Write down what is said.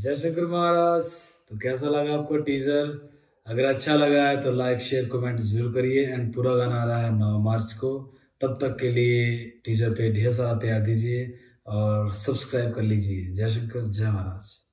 जय शंकर महाराज। तो कैसा लगा आपको टीजर? अगर अच्छा लगा है तो लाइक शेयर कमेंट जरूर करिए। एंड पूरा गाना आ रहा है 9 मार्च को। तब तक के लिए टीजर पे ढेर सारा प्यार दीजिए और सब्सक्राइब कर लीजिए। जय शंकर, जय महाराज।